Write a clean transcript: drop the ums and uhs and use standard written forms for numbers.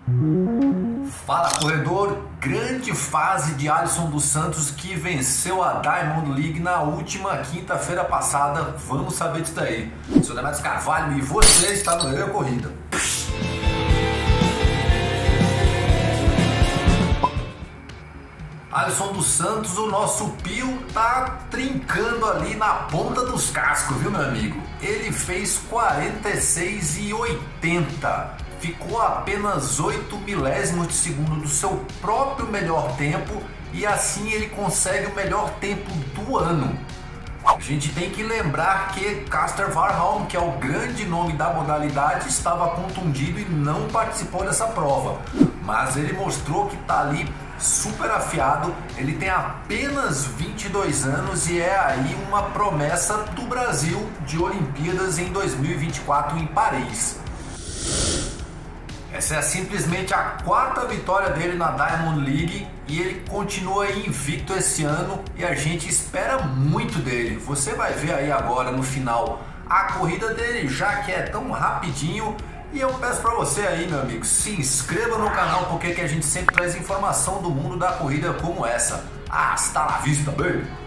Fala, corredor, grande fase de Alisson dos Santos, que venceu a Diamond League na última quinta-feira passada. Vamos saber disso daí. Sou Demetrios Carvalho e você está no Eu Corrida. Alisson dos Santos, o nosso Pio, tá trincando ali na ponta dos cascos, viu, meu amigo? Ele fez 46,80. Ficou a apenas 8 milésimos de segundo do seu próprio melhor tempo e assim ele consegue o melhor tempo do ano. A gente tem que lembrar que Casper Verhelm, que é o grande nome da modalidade, estava contundido e não participou dessa prova. Mas ele mostrou que está ali super afiado, ele tem apenas 22 anos e é aí uma promessa do Brasil de Olimpíadas em 2024 em Paris. Essa é simplesmente a quarta vitória dele na Diamond League e ele continua invicto esse ano e a gente espera muito dele. Você vai ver aí agora no final a corrida dele, já que é tão rapidinho. E eu peço para você aí, meu amigo, se inscreva no canal porque que a gente sempre traz informação do mundo da corrida como essa. Hasta la vista, baby!